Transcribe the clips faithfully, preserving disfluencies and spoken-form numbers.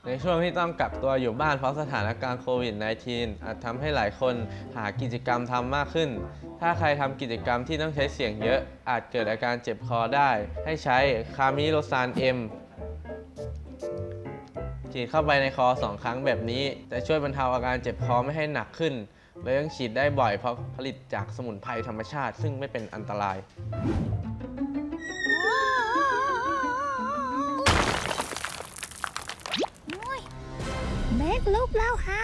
ในช่วงที่ต้องกักตัวอยู่บ้านเพราะสถานการณ์โควิด สิบเก้า อาจทำให้หลายคนหากิจกรรมทำมากขึ้น ถ้าใครทำกิจกรรมที่ต้องใช้เสียงเยอะอาจเกิดอาการเจ็บคอได้ ให้ใช้คามิโลซานเอ็มฉีดเข้าไปในคอสองครั้งแบบนี้จะช่วยบรรเทาอาการเจ็บคอไม่ให้หนักขึ้นและยังฉีดได้บ่อยเพราะผลิตจากสมุนไพรธรรมชาติซึ่งไม่เป็นอันตรายเมกลุกแล้วครับ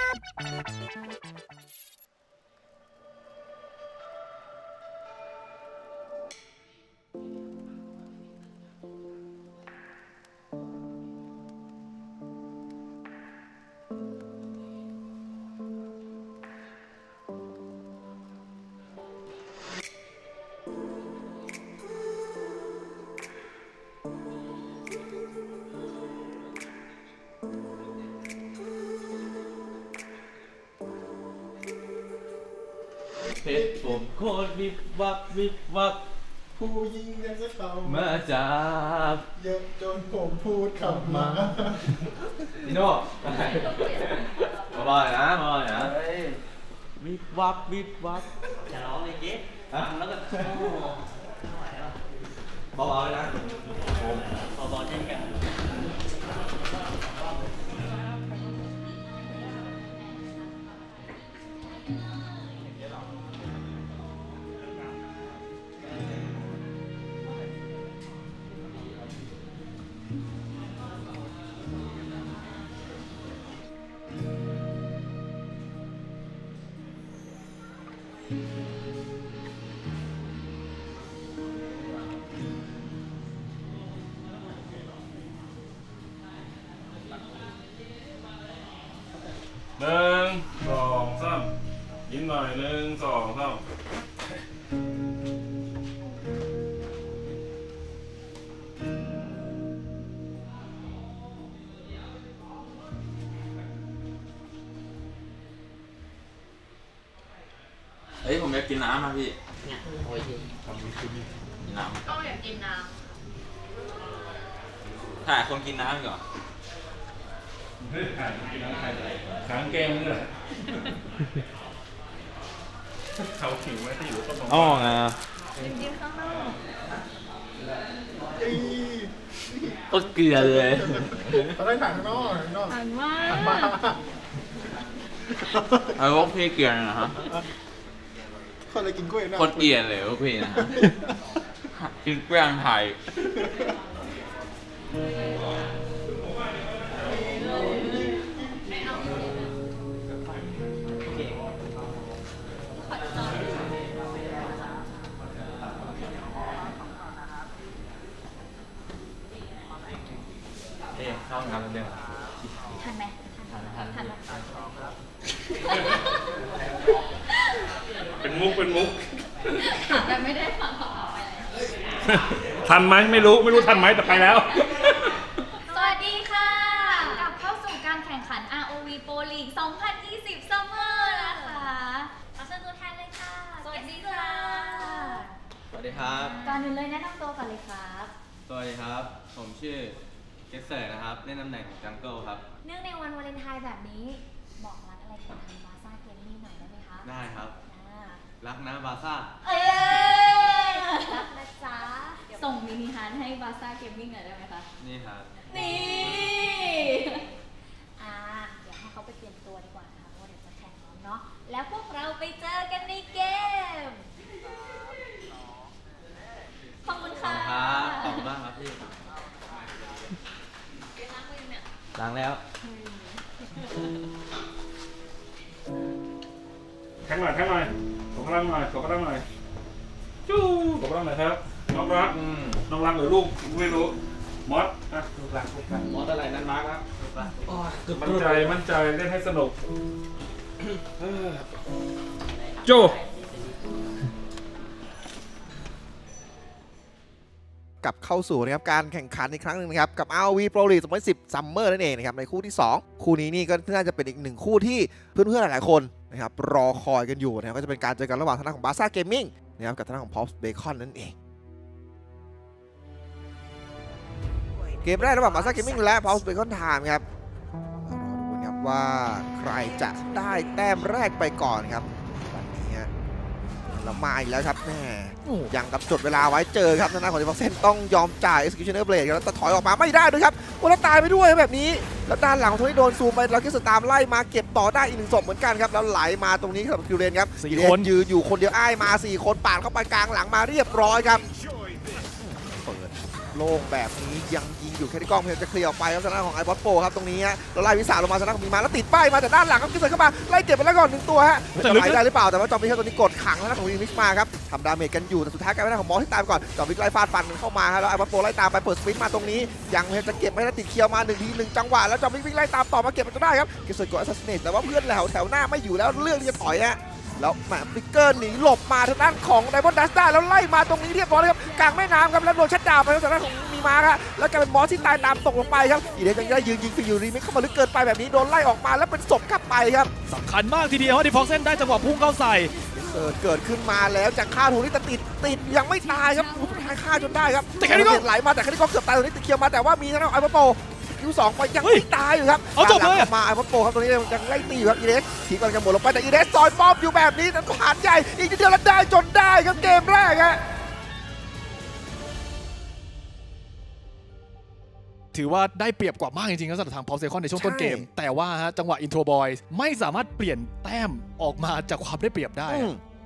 เพชรผมโคตรวิบวับวิบวับผู้ยิงกันสักเขามาจับเยอะจนผมพูดคำมาพี่โน่มาบ่อยนะมาบ่อยนะวิบวับวิบวับจะร้องเลยเจ๊แล้วก็เบาๆนะเบาๆเช่นกันหนึ่งสองสามยิ้มหน่อยหนึ่งสองสามเฮ้ยผมอยากกินน้ำมาพี่เนี่ยโอ้ยกินน้ำก็อยากกินน้ำถ่ายคนกินน้ำก่อนค้างแก้มนี่แหละเขาขิวไว้ที่อยู่ต้นมะม่วงอ๋อไงกินข้างนอกก็เกลือเลยตอนแรกถ่ายข้างนอกข้างนอกหันว่าเอาพวกพี่เกลือนะฮะคนเลยกินกล้วยนะคนเอียนเลยพวกพี่นะฮะกินแป้งไทยเข้าห้องน้ำเร็วทันไหมทันทันทันเป็นมุกเป็นมุกแต่ไม่ได้ฟังเขาไปเลยทันไหมไม่รู้ไม่รู้ทันไหมแต่ไปแล้วสวัสดีค่ะกลับเข้าสู่การแข่งขัน อาร์ โอ วี Pro League สองพันยี่สิบ Summer นะคะขอเชิญตัวแทนเลยค่ะสวัสดีค่ะสวัสดีครับก่อนอื่นเลยแนะนำตัวก่อนเลยครับสวัสดีครับผมชื่อเกสเซอร์นะครับเล่นตำแหน่งจังเกิลครับเนื่องในวันวาเลนไทน์แบบนี้บอกรักอะไรกับทางบาซ่าเกมมิ่งหน่อยได้ไหมคะได้ครับรักนะบาซ่าเอ้ยรักนะจ๊ะส่งมินิฮาร์ทให้บาซ่าเกมมิ่งหน่อยได้ไหมคะนี่ครับนี่อ่าเดี๋ยวให้เขาไปเตรียมตัวดีกว่านะคะเพราะเดี๋ยวจะแข่งน้องเนาะแล้วพวกเราไปเจอกันในเกมขอบคุณค่ะขอบคุณมากครับพี่ล้างแล้วแข่งหน่อยแข่งหน่อยขอกำลังหน่อยขอกำลังหน่อยจู้ขอกำลังหน่อยครับน้องรักน้องรักหรือลูกไม่รู้มอสอ่ะลูกรักลูกรักมอสอะไรนั่นรักครับมั่นใจมั่นใจเล่นให้สนุกโจกลับเข้าสู่นะครับการแข่งขันอีกครั้งหนึ่งนะครับกับ อาร์ โอ วี Pro League สองพันสิบ Summer นั่นเองนะครับในคู่ที่สองคู่นี้นี่ก็น่าจะเป็นอีกหนึ่งคู่ที่เพื่อนๆหลายๆคนนะครับรอคอยกันอยู่นะครับก็จะเป็นการเจอกันระหว่างทางด้านของ Baza Gaming นะครับกับทางด้านของ Pops Bacon นั่นเองเกมแรกระหว่าง Baza Gaming และ Pops Bacon Time ครับว่าใครจะได้แต้มแรกไปก่อนครับแบบนี้แล้วมาอีกแล้วครับแม่ยังกับจดเวลาไว้เจอครับทางด้านของดิฟอกเซนต้องยอมจ่าย Executioner Blade แล้วแต่ถอยออกมาไม่ได้ด้วยครับโอ้แล้วตายไปด้วยแบบนี้แล้วด้านหลังของโทนี่โดนซูมไปแล้วคิสตามไล่มาเก็บต่อได้อีกหนึ่งศพเหมือนกันครับแล้วไหลมาตรงนี้ครับคิวเรนครับสี่คนยืนอยู่คนเดียวอ้ายมาสี่คนปาดเข้าไปกลางหลังมาเรียบร้อยครับเปิดโล่งแบบนี้ยังยิงอยู่แค่ที่กล้องเพียงจะเคลียร์ออกไปครับทางด้านของไอบอสโปครับตรงนี้ฮะแล้วไล่วิสาลงมาทางด้านของมีมาแล้วติดป้ายมาแต่ด้านหลังครับคิสเข้ามาไล่เก็บไปแล้วก่อนหนึ่งตัวฮะจะไหลได้หรือเปล่าแต่ว่าจอมวิกครับตัวนี้กดขังทางด้านของวีมิกมาครับทำดาเมจกันอยู่แต่สุดท้ายกลายเป็นด้านของมอสที่ตายไปก่อนจอมวิกไล่ฟาดฟันกันเข้ามาครับแล้วไอบอสโปไล่ตามไปเปิดสปินมาตรงนี้ยังจะเก็บไม่ได้ติดเคียวมาหนึ่งทีหนึ่งจังหวะแล้วจอมวิกวิ่งไล่ตามต่อมาเก็บมันจนได้ครับคิสกดแอสซัสซิเนตแต่ว่าเพื่อนแถวแถวหน้าไม่อยู่แล้วเรื่องที่จะถอยฮะแล้วแหมฟิกเกอร์หนีหลบมาทางด้านของไดมอนด์ดัสต้าแล้วไล่มาตรงนี้เรียบร้อยครับกลางแม่น้ำครับแล้วโดนชัดดาวไปทางด้านของมีมาครับแล้วกลายเป็นมอสที่ตายตามตกลงไปครับอีเดนยังได้ยืนยิงฟรีอยู่รีมิกเข้ามาลึกเกินไปแบบนี้โดนไล่ออกมาแล้วเป็นศพกลับไปครับสำคัญมากทีเดียวว่าดิฟอกเซนได้จังหวะพุ่งเข้าใส่เกิดเกิดขึ้นมาแล้วจากฆ่าถูกนี่แต่ติดติดยังไม่ตายครับสุดท้ายฆ่าจนได้ครับแต่แค่นี้ก็ไหลมาแต่แค่นี้ก็เกือบตายตรงนี้ติดเคียวมาแต่ว่ามีทางด้านไอพอโปคิวสองไปยังไม่ตายอยู่ครับเอาจบเลยมาไอพอโปครับตรงนี้ยังไล่ตีอยู่ครับอีเดสทีกำลังจะหมดลงไปแต่อีเดสซอยป้อมอยู่แบบนี้แต่ผ่านใหญ่อีกทีเดียวแล้วได้จนได้ครับเกมแรกฮะถือว่าได้เปรียบกว่ามากจริงๆครับสำหรับทางพอลเซคอนในช่วงต้นเกมแต่ว่าฮะจังหวะอินโทรบอยไม่สามารถเปลี่ยนแต้มออกมาจากความได้เปรียบได้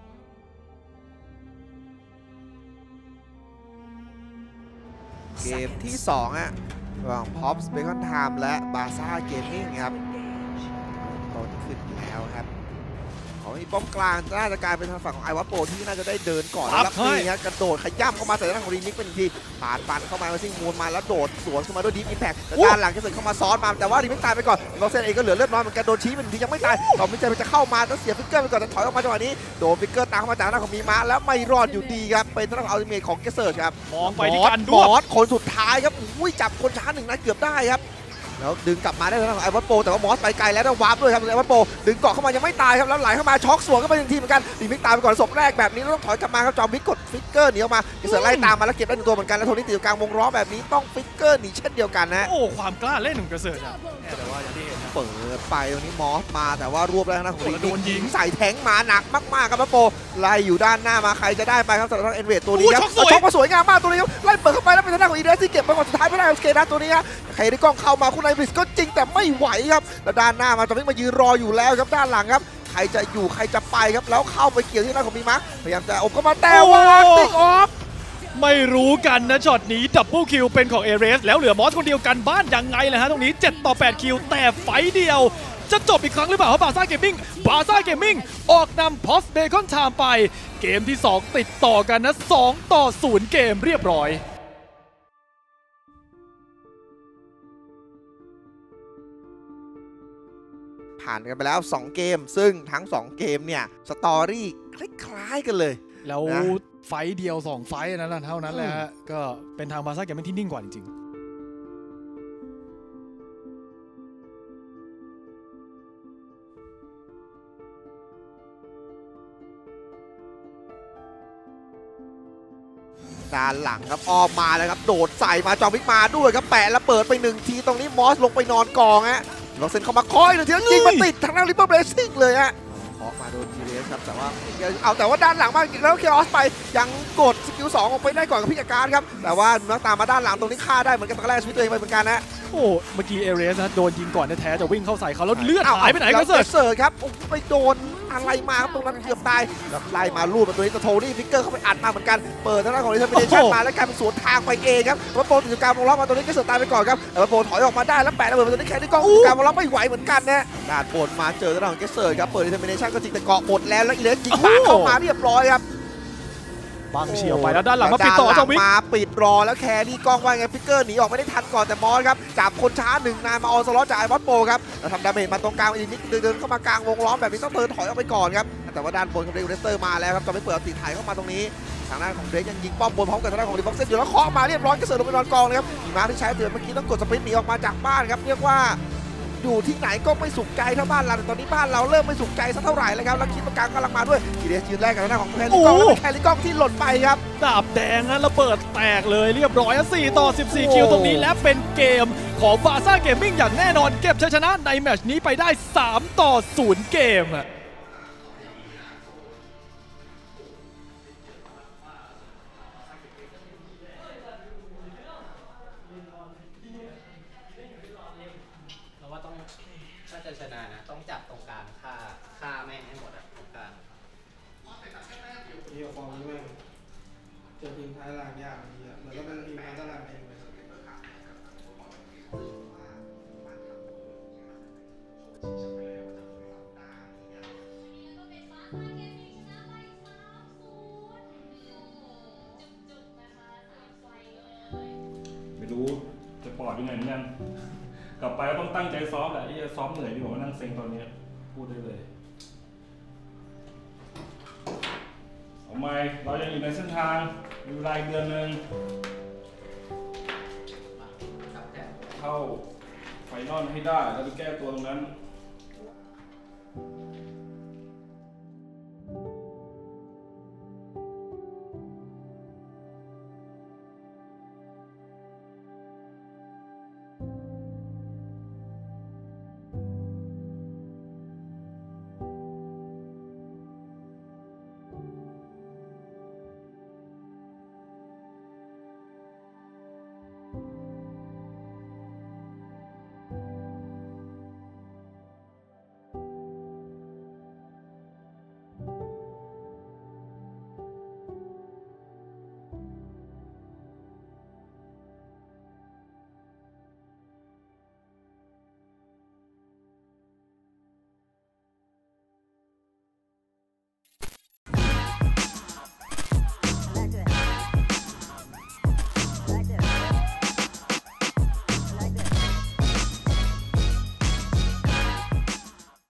เกมที่สองอะระหว่าง Pops Bacon Time และ Baza Gaming ครับต้นขึ้นแล้วครับของอีป้อมกลางน่าจะกลายเป็นทางฝั่งของไอวอตโปที่น่าจะได้เดินก่อนนะครับนี่ฮะกระโดดขย่ำเข้ามาใส่ด้านของรีมิกเป็นทีปาดปันเข้ามาซิ่งมูลมาแล้วโดดสวนเข้ามาด้วยดีฟอิมแพคแต่ด้านหลังจะเสร็จเข้ามาซ้อนมาแต่ว่ารีมิกตายไปก่อนเราเซนเองก็เหลือเลือดน้อยเหมือนกันโดนชี้เป็นทียังไม่ตายต่อไม่ใจมันจะเข้ามาต้องเสียฟิกเกอร์ไปก่อนแต่ถอยออกมาจังหวะนี้โดนฟิกเกอร์ตามเข้ามาจากด้านของมีมาแล้วไม่รอดอยู่ดีครับเป็นทางด้านของอัลติเมทของเกสเซอร์ครับมองไปที่การดวลคนสุดท้ายครับอุ้ยจับคนช้าหนึ่งนัดเกือบได้ครับแล้วดึงกลับมาได้ทางของไอวอตโปแต่ว่ามอสไปไกลแล้วต้องวาร์ปด้วยครับไอวอตโปดึงเกาะเข้ามายังไม่ตายครับแล้วไหลเข้ามาช็อกสวนเข้าไปหนึ่งทีเหมือนกันรีมิกตายไปก่อนศพแรกแบบนี้แล้วต้องถอยกลับมาครับจอมมิกกดฟิกเกอร์หนีออกมาเกสเซอร์ไล่ตามมาแล้วเก็บได้หนึ่งตัวเหมือนกันแล้วโทนี่ติดอยู่กลางวงล้อแบบนี้ต้องฟิกเกอร์หนีเช่นเดียวกันนะโอ้ความกล้าเล่นของเกสเซอร์แต่ว่าอย่างที่เห็นเปิดไปตรงนี้มอสมาแต่ว่ารวบได้นะของรีมิกยิงใส่แทงมาหนักมากๆครับไอวอตโปไล่อยู่ด้านหน้ามาใครจะได้ไปครับสำหรับทางเอ็นเวดตัวนี้ครับช็อกมาสวยงามมากตัวนี้ครับไล่เปิดเข้าไปแล้วเป็นทางด้านของอีเดสที่เก็บไปก่อนสุดท้ายไม่ได้สเกนัสตัวนี้ครับใครได้กล้องเข้ามาคุณไอริสก็จริงแต่ไม่ไหวครับแล้วด้านหน้ามาตอนนี้มายืนรออยู่แล้วครับด้านหลังครับใครจะอยู่ใครจะไปครับแล้วเข้าไปเกี่ยวที่หน้าของมีมาร์คพยายามจะอบเข้ามาแต่ว่าติ๊กออฟไม่รู้กันนะช็อตนี้ดับเบิลคิวเป็นของเอเรสแล้วเหลือมอสคนเดียวกันบ้านยังไงล่ะฮะตรงนี้เจ็ดต่อแปดคิวแต่ไฟเดียวจะจบอีกครั้งหรือเปล่าบาซ่าเกมมิ่งบาซ่าเกมมิ่งออกนำพอสเบคอนไทม์ไปเกมที่สองติดต่อกันนะสองต่อศูนย์เกมเรียบร้อยผ่านกันไปแล้วสองเกมซึ่งทั้งสองเกมเนี่ยสตอรี่คล้ายๆกันเลยแล้วไฟเดียวสองไฟนั้นเท่านั้นแหละฮะก็เป็นทางบาซ่าเกมมิ่งที่นิ่งกว่าจริงด้านหลังครับออมมาแล้วครับโดดใส่มาจอมวิกมาด้วยครับแปะแล้วเปิดไปหนึ่งทีตรงนี้มอสลงไปนอนกองฮะเราเซ็นเข้ามาคอยหนึ่งทีแล้วยิงมาติดทางด้านริปเปอร์เบรซิ่งเลยฮะออกมาโดนทีเรสครับแต่ว่าเอาแต่ว่าด้านหลังมาแล้วเคออสไปยังกดสกิลสองออกไปได้ก่อนกับพิจารครับแต่ว่านักตามมาด้านหลังตรงนี้ฆ่าได้เหมือนกันตอนแรกชีวิตตัวเองไปเหมือนกันนะโอ้เมื่อกี้เอเรสนะโดนยิงก่อนแท้ๆจะวิ่งเข้าใส่เขาแล้วเลือดหายไปไหนก็เสิร์ฟครับไปโดนอะไรมาครับตรงนั้นเกือบตายแล้วไล่มาลูดมาตัวนี้ตะโทนี่ฟิกเกอร์เข้าไปอัดมาเหมือนกันเปิดทางด้านของดิเทอร์มิเนชั่นมาแล้วกลายเป็นสวนทางไปเองครับวัตโปถึงการวงล้อมาตัวนี้ก็เสิร์ฟตายไปก่อนครับแต่วัตโปถอยออกมาได้แล้วแปะระเบิดมาตัวนี้แค่ที่กองการวงล้อไม่ไหวเหมือนกันนะด่านบนมาเจอทางด้านของเกสเซอร์ครับเปิดดิเทอร์มิเนชั่นก็จริงแต่เกาะหมดแล้วแล้วอีเลสยิงปาเข้ามาเรียบร้อยครับบังเฉียวไปแล้วด้านหลังมาปิดต่อจอมวิกมาปิดรอแล้วแครี่กล้องว่าไงฟิกเกอร์หนีออกไม่ได้ทันก่อนแต่มอสครับจับคนช้าหนึ่งนายมาออนสล็อตจากไอวอตโปครับแล้วทำดาเมจมาตรงกลางอีนิกเดินเข้ามากลางวงล้อมแบบนี้ต้องเทิร์นถอยออกไปก่อนครับแต่ว่าด้านบนของเดวิสเตอร์มาแล้วครับจะไม่เปิดติดถ่ายเข้ามาตรงนี้ทางด้านของเดรกยังยิงป้อมบนพร้อมกับทางด้านของดิฟ็อกเซนอยู่แล้วเคาะมาเรียบร้อยก็เสิร์ฟลงไปนอนกองเลยครับมีมาที่ใช้เตือนเมื่อกี้ต้องกดสปรินต์หนีออกมาจากบ้านครับเรียกว่าอยู่ที่ไหนก็ไม่สุขใจเท่าบ้านเราแต่ตอนนี้บ้านเราเริ่มไม่สุขใจสักเท่าไหร่แล้วครับแล้วคิดประกางกำลังมาด้วยกีเดสยืนแรกกับหน้าของแคลิกองแล้วเป็นแคลิกองที่หล่นไปครับดาบแดงนะระเบิดแตกเลยเรียบร้อยสี่ต่อสิบสี่คิวตรงนี้และเป็นเกมของบาซ่าเกมมิ่งอย่างแน่นอนเก็บชัยชนะในแมตช์นี้ไปได้สามต่อศูนย์เกมอะเราว่าต้องถ้าจะชนะนะต้องจับตรงกลางฆ่าฆ่าแม่งให้หมดอะตรงกลางเยี่ยฟอร์มนี้แม่งเจอทีมท้ายล่างยากเยี่ยเหมือนก็เป็นทีมท้ายตารางเองเลยไม่รู้จะปลอดยังไงเหมือนกันกลับไปก็ต้องตั้งใจซ้อมแหละที่จะซ้อมเหนื่อยดีกว่านั่งเซ็งตอนนี้พูดได้เลยเอาไหมเรายังอยู่ในเส้นทางมีเวลาอีกเดือนหนึ่งเข้าไฟนอลให้ได้แล้วไปแก้ตัวตรงนั้น